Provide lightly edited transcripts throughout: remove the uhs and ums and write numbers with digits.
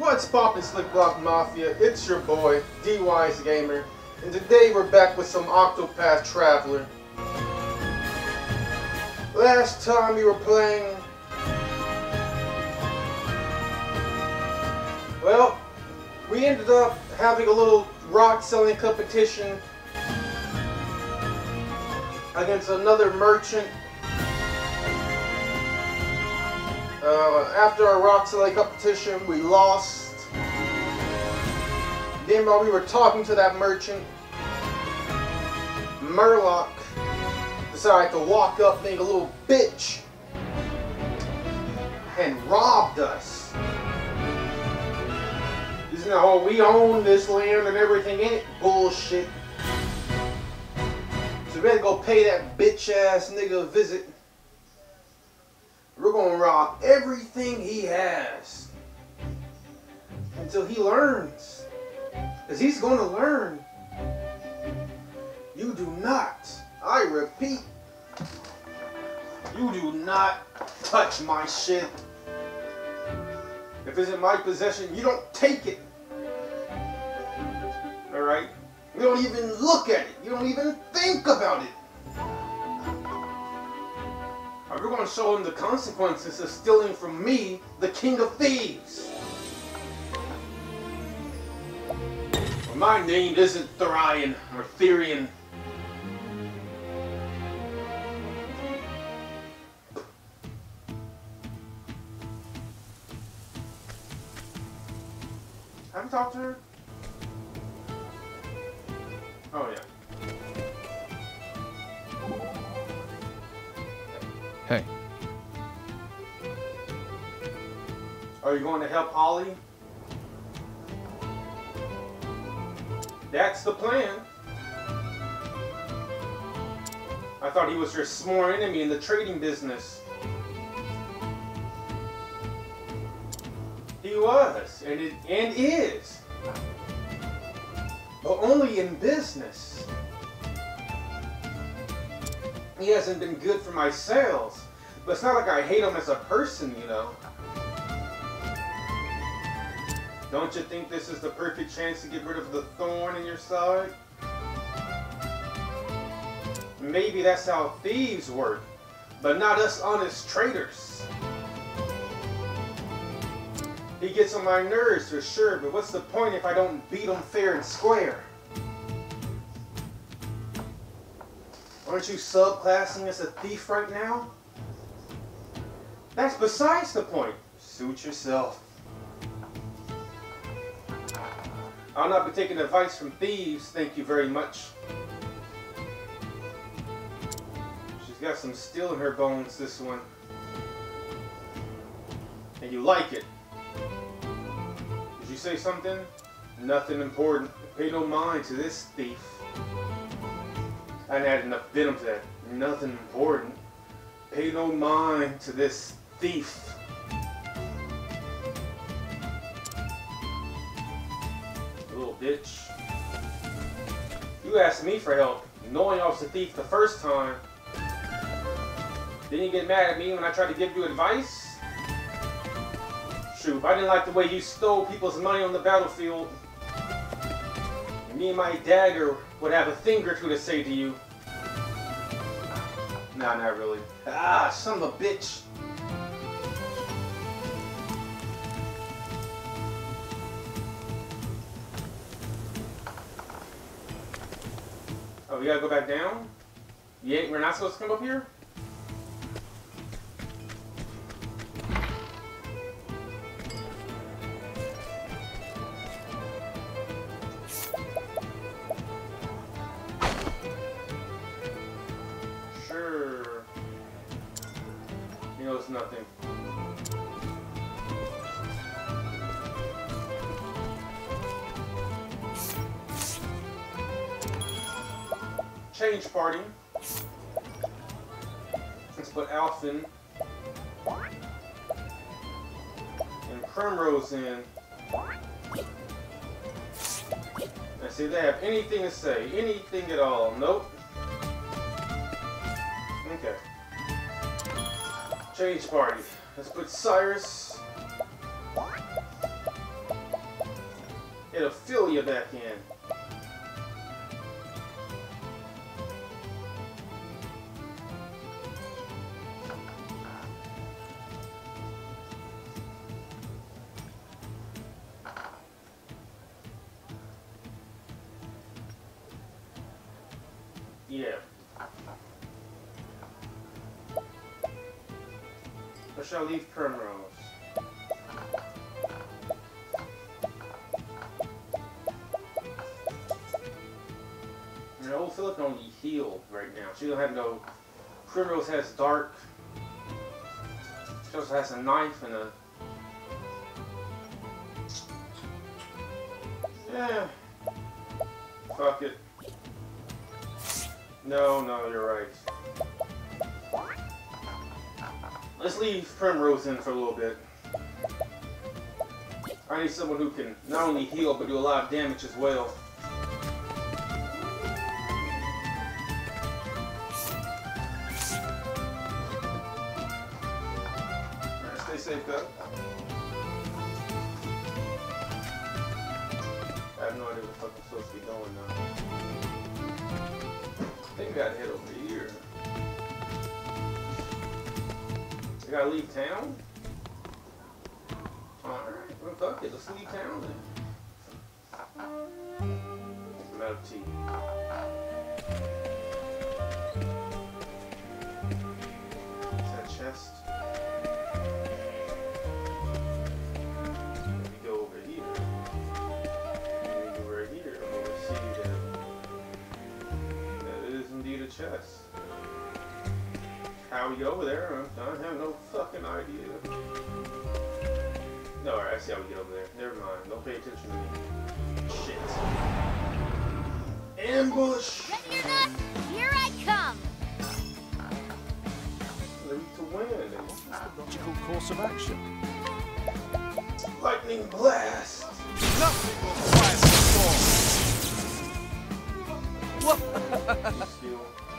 What's poppin', Slick Block Mafia? It's your boy, D-Wise Gamer, and today we're back with some Octopath Traveler. Last time we were playing, well, we ended up having a little rock selling competition against another merchant. After our rock selling competition, we lost. Then while we were talking to that merchant, Murloc decided to walk up being a little bitch and robbed us. Isn't that all we own this land and everything in it? Bullshit. So we had to go pay that bitch ass nigga a visit. We're gonna rob everything he has until he learns. Because he's gonna learn. You do not, I repeat, you do not touch my shit. If it's in my possession, you don't take it. Alright? You don't even look at it. You don't even think about it. We're going to show him the consequences of stealing from me, the King of Thieves. Well, my name isn't Therian or Therian. Have you talked to her? Oh, yeah. Hey. Are you going to help Ollie? That's the plan. I thought he was your sworn enemy in the trading business. He was, and is. But only in business. He hasn't been good for my sales, but it's not like I hate him as a person, you know. Don't you think this is the perfect chance to get rid of the thorn in your side? Maybe that's how thieves work, but not us honest traders. He gets on my nerves for sure, but what's the point if I don't beat him fair and square? Aren't you subclassing as a thief right now? That's besides the point. Suit yourself. I'll not be taking advice from thieves, thank you very much. She's got some steel in her bones, this one. And you like it. Did you say something? Nothing important. Pay no mind to this thief. I hadn't had enough venom for that. Nothing important. Pay no mind to this thief. Little bitch. You asked me for help, knowing I was the thief the first time. Didn't you get mad at me when I tried to give you advice? Shoot, I didn't like the way you stole people's money on the battlefield. Me and my dagger would have a thing or two to say to you. Nah, not really. Ah, son of a bitch. Oh, we gotta go back down? Yeah, we're not supposed to come up here? He knows nothing. Change party. Let's put Alphen and Primrose in. Let's see if they have anything to say. Anything at all. Nope. Okay. Change party. Let's put Cyrus It'll fill you back in. Yeah. I shall leave Primrose. And old Philip can only heal right now. She don't have no. Primrose has dark. She also has a knife and a. Yeah. Fuck it. No, you're right. Let's leave Primrose in for a little bit. I need someone who can not only heal, but do a lot of damage as well. Alright, stay safe, guys. I have no idea what the fuck I'm supposed to be going now. I think I gotta head over here. I gotta leave town? Alright, well fuck it, let's leave town then. I'm out of tea. Is that a chest? Let me go over here. Let me go right here. I'm gonna see that it is indeed a chest. How we go over there? I have no fucking idea. No, alright, I see how we get over there. Never mind. Don't pay attention to me. Shit. Ambush! Ready or not, here I come! Ready to win. Logical course of action. Lightning blast! Nothing will rise before. Skill.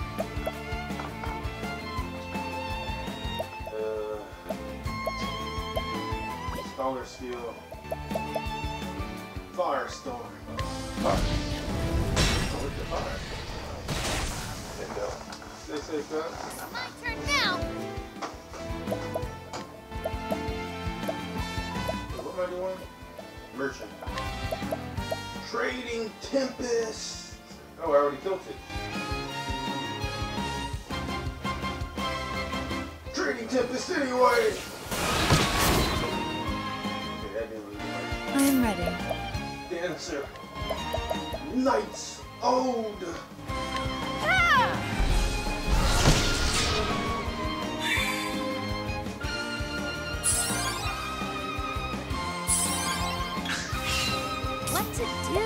Scholar skill. Firestorm. Fire. Oh, with the fire. And stay safe, guys. My turn now! What am I doing? Merchant. Trading Tempest! Oh, I already built it. Trading Tempest anyway! Okay, that didn't really work. I'm ready. Dancer. Knight's Ode! Ah! What to do?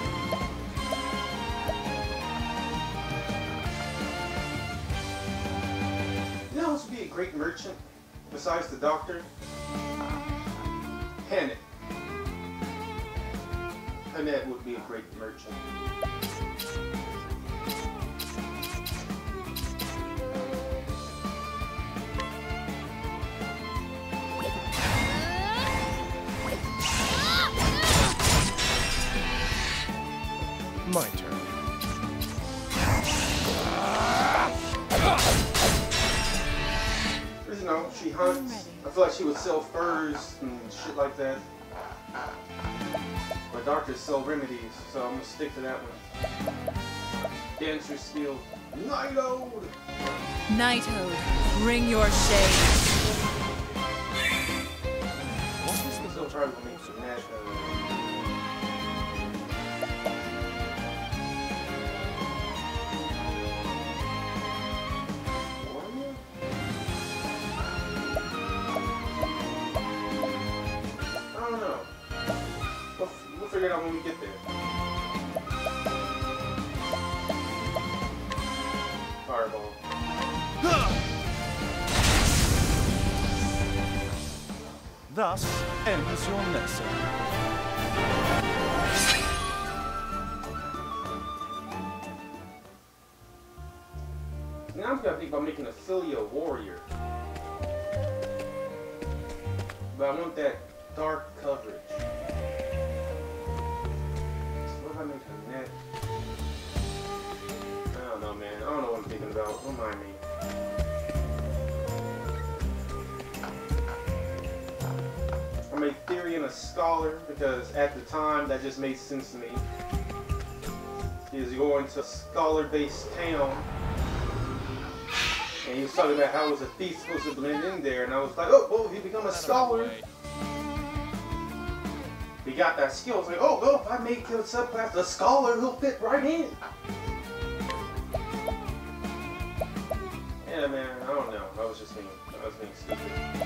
You know who would be a great merchant besides the doctor? Hannet. Hannet would be a great merchant. My turn. You know, she hunts. I feel like she would sell furs and shit like that. But doctors sell remedies, so I'm gonna stick to that one. Dancer skill. Night Ode! Knighthood, bring your shade. What is the Still probably gonna make some mad. I don't know. We'll figure it out when we get there. Fireball. Thus ends your lesson. Now I'm gonna think about making a Philia warrior. But I want that dark coverage. being a scholar because at the time that just made sense to me. He was going to a scholar-based town, and he was talking about how was a thief supposed to blend in there, and I was like, oh, he become a scholar. He got that skill. I was like, oh, well, if I make the subclass a scholar, he'll fit right in. Yeah, man, I don't know. I was just being stupid.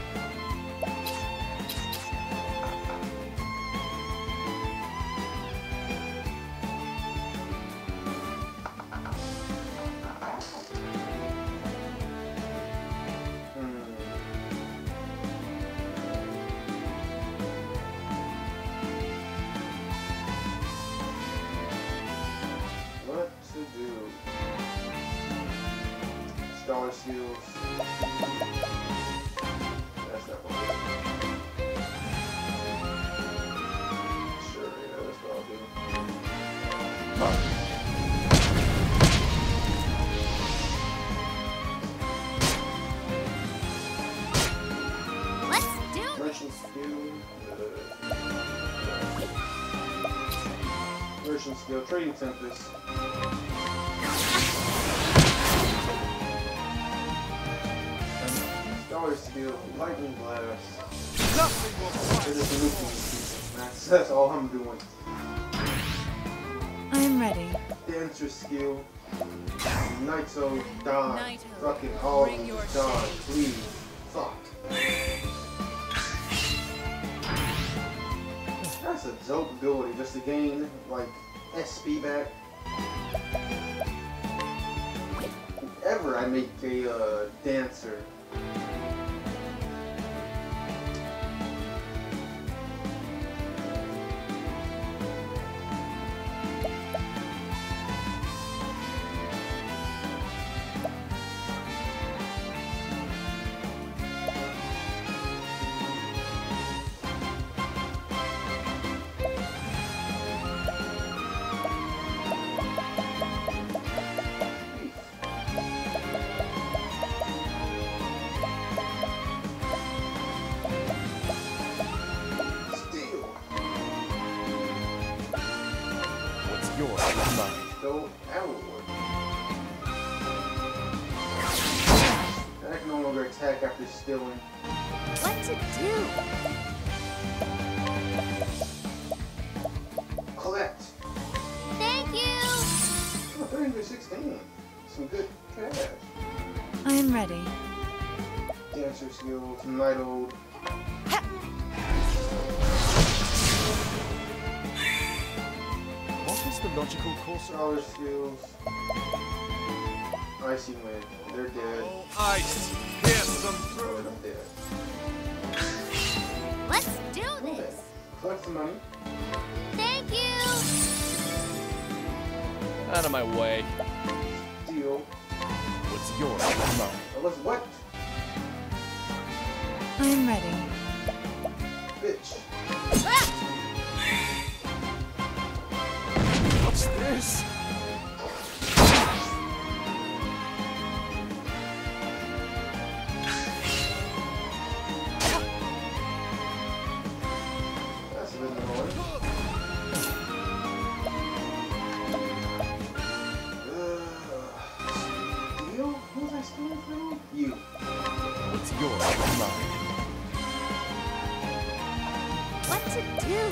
Scholar skills. That's not what sure, yeah, that's what I'll do. Let's do this. Merchant skill. Merchant skill. Trading Tempest. Scholar skill. Lightning Blast. Nothing will That's all I'm doing. I'm ready. Dancer skill. Naito, die. Naito, Fucking all bring your die. shade. Please. Fuck. That's a dope ability just to gain, like, SP back. If ever I make a dancer. Go outward. I can no longer attack after stealing. What to do? Collect. Thank you. Oh, 316. Some good cash. I'm ready. Dancer skills, Night Old. What is the logical course of Scholar skills. Icy Wind. They're dead. Oh, ice? Pierce them Oh, through. I'm dead. Let's do Okay. this. Collect the money. Thank you. Out of my way. Steal. What's yours is mine. That was what? I'm ready. Bitch. What's this? That's a bit annoying. Steal? Who was I stealing from? You. What's yours is mine. What to do?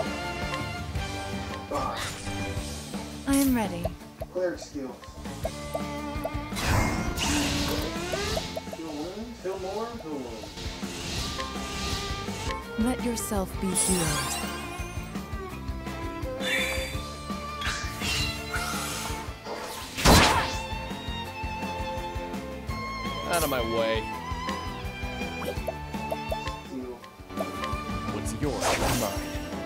Bye. I'm ready. Cleric skills. Heal wounds, heal more, heal wounds. Let yourself be healed. Out of my way. Steal. What's yours is mine.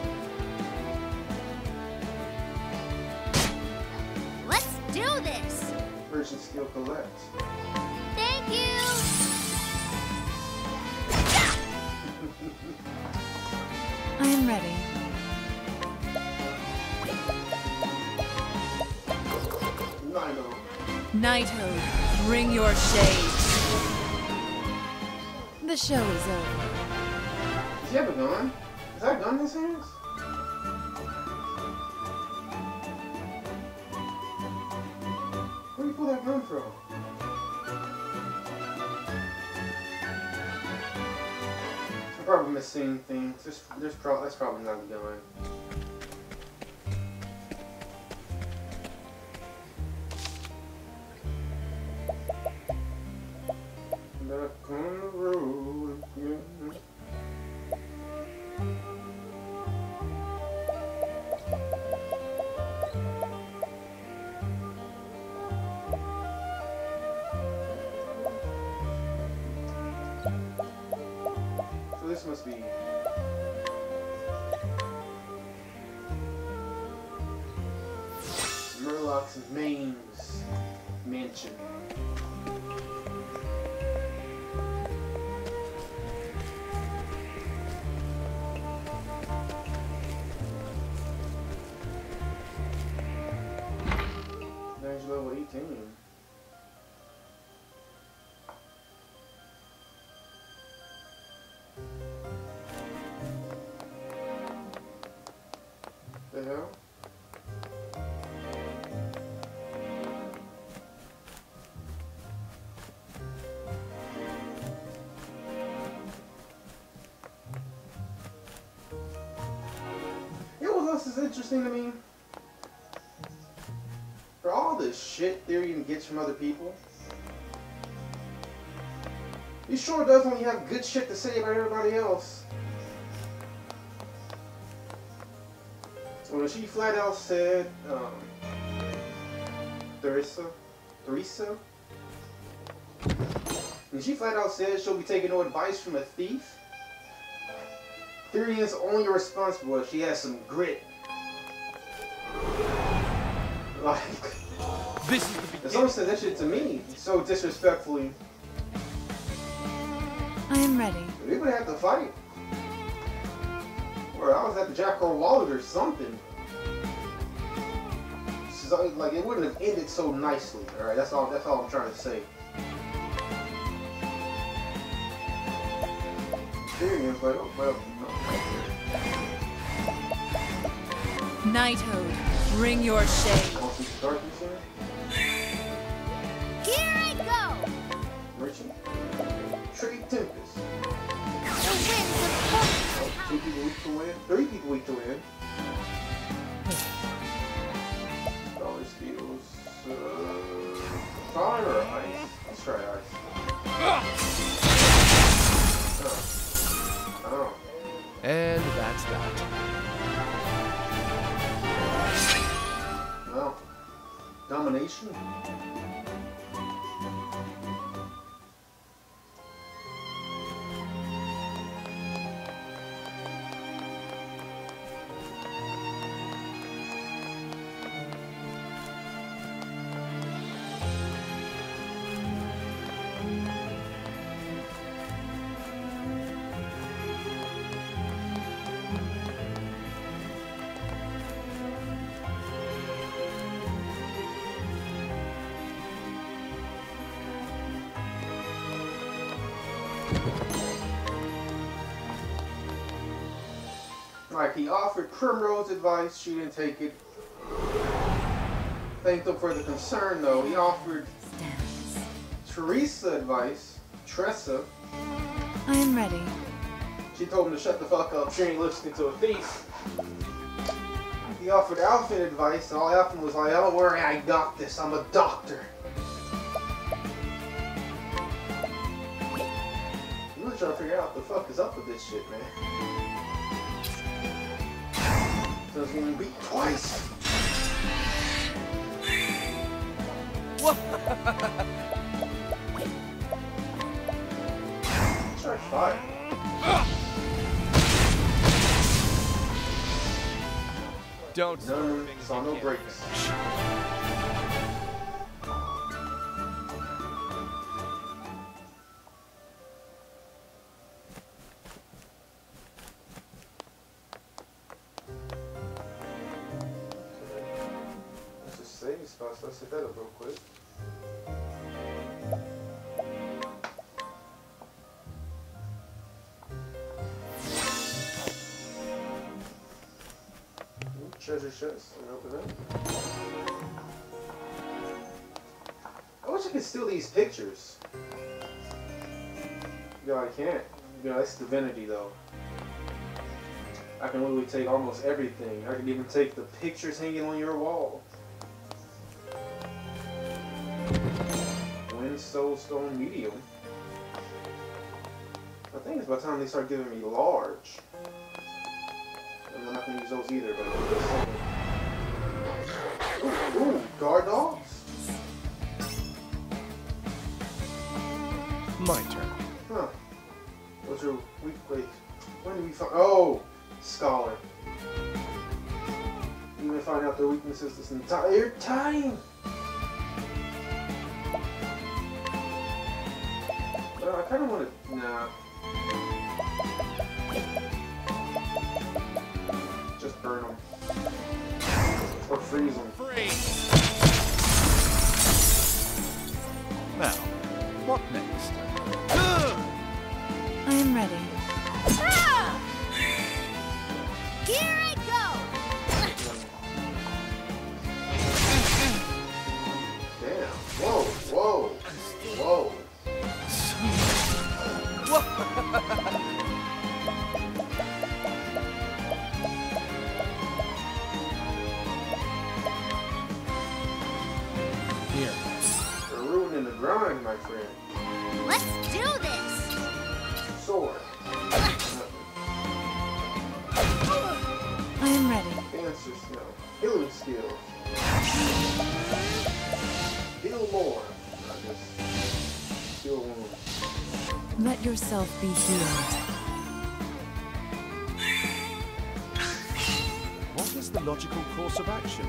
Let's do this. Merchant skill collect. Thank you. I'm ready. Nino. Naito, bring your shade. The show is over. Is he ever gone? that gun in his hands? Where did you pull that gun from? I'm probably missing things. That's probably not the gun. Back on the road again. So this must be Murloc's Main's mansion. Level 18. The hell? You know what else is interesting to me? For all this shit Therian gets from other people, he sure does only have good shit to say about everybody else. When she flat out said, Theresa, when she flat out said she'll be taking no advice from a thief, Therian's only response was she has some grit. Like, This is the beginning. if someone said that shit to me so disrespectfully, I am ready. we would have to fight. Or I was at the Jack or Wallet or something. So, like, it wouldn't have ended so nicely. Alright, that's all I'm trying to say. Tyrion, but well, no. Nighthode, bring your shade. Want some darkness in? Here I go! Merchant? Trade Tempest. The winds of fortune. 2 people weak to win. 3 people weak to win. Dollar steals. Fire or ice? Let's try ice. Oh. And that's that. Well. Domination? Like, he offered Primrose advice, she didn't take it. Thanked him for the concern, though. He offered Teresa advice, Tressa. I am ready. She told him to shut the fuck up, she ain't listening to a thief. He offered Alphen advice, and all Alphen was like, don't worry, I got this, I'm a doctor. I'm really trying to figure out what the fuck is up with this shit, man. So it's gonna beat twice. What? Try fire. Don't None, saw no breaks. Let's just save spots. Let's hit that up real quick. treasure chest and open it. I wish I could steal these pictures. No, I can't. You know, that's divinity though. I can literally take almost everything. I can even take the pictures hanging on your wall. Wind Soulstone Medium. I think it's by the time they start giving me large. I'm not going to use those either, but I'm just saying. Ooh, guard dogs? My turn. Huh. What's your weak place? When do we find? Oh! Scholar. You may find out their weaknesses this entire time! But I kind of want to. Nah. Just burn them. Or freeze them. Now, what next? I am ready. Ah! Here I go! Damn. Whoa, whoa, whoa. Here. You're ruining the grind, my friend. Let's do this! Sword. I am ready. Dancer skill. Healing skills. Heal more. Not just heal wounds. Let yourself be healed. What is the logical course of action?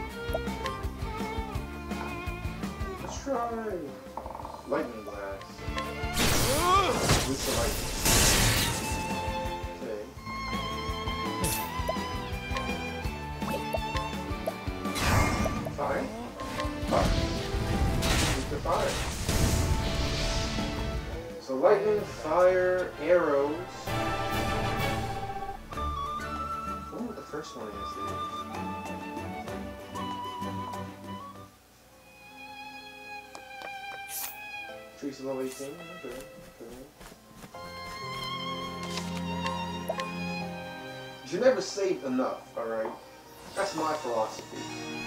Let's try lightning blast. With the lightning. Okay. Fire? Fire. With the fire. So lightning, fire, arrows. I wonder what the first one is. Trees level 18. Okay. You never save enough, alright? That's my philosophy.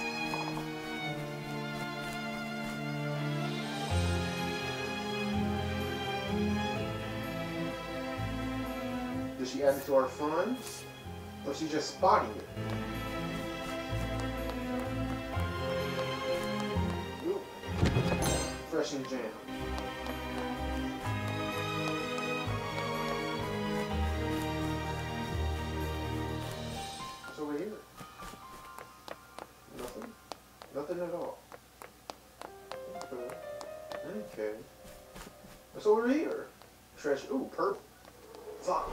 Does she add it to our fun? Or is she just spotting it? Ooh. Fresh and jam. What's over here? Nothing? Nothing at all. Okay. Okay. What's over here? Treasure. Ooh, purple. Fuck.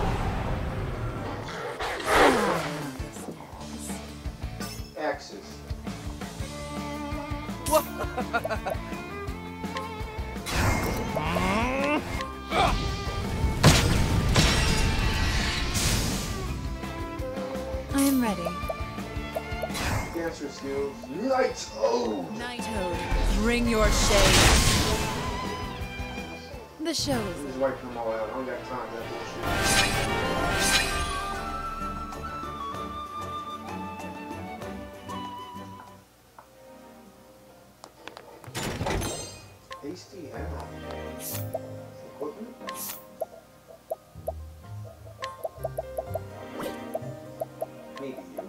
Axes. I am ready. Dancer skills. Night Ode! Knighthood, bring your shade. The show I'm is just wiping them all out. I don't got time for that bullshit. Hasty hammer. Equipment? Maybe you.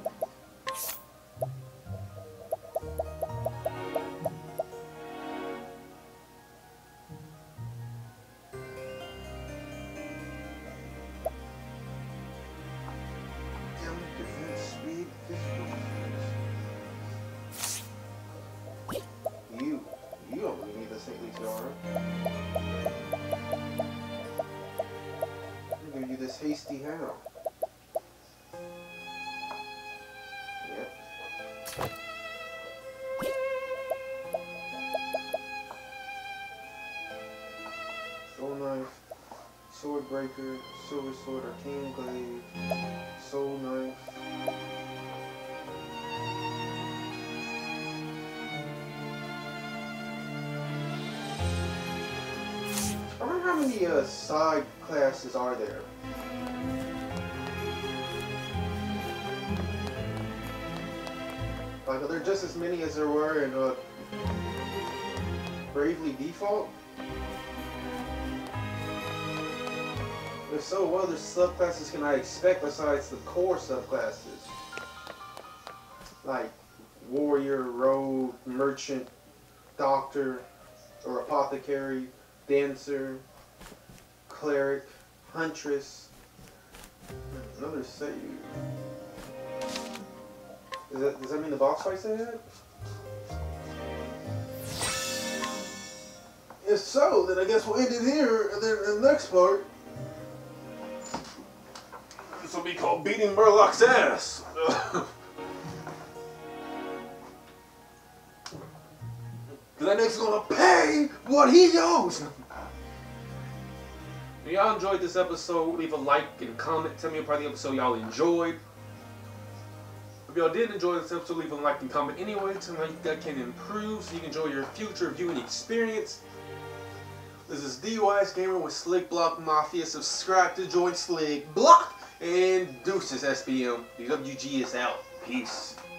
Defense, speed, physical defense. You don't really need the saintly tiara. I'm gonna give you this hasty hammer. Yep. Soul knife, sword breaker, silver sword, arcane glaive, soul knife. how many side classes are there? Like, are there just as many as there were in Bravely Default? If so, what other subclasses can I expect besides the core subclasses? Like Warrior, Rogue, Merchant, Doctor, or Apothecary, Dancer, Cleric, Huntress, another save. Does that mean the boss fights they had? If so, then I guess we'll end it here, and then in the next part, this will be called Beating Murloc's Ass. That nigga's gonna pay what he owes. If y'all enjoyed this episode, leave a like and comment. Tell me what part of the episode y'all enjoyed. If y'all didn't enjoy this episode, leave a like and comment anyway. Tell me how that can improve so you can enjoy your future viewing experience. This is DUI's Gamer with Slick Block Mafia. Subscribe to join Slick Block. And deuces, SBM. DWG is out. Peace.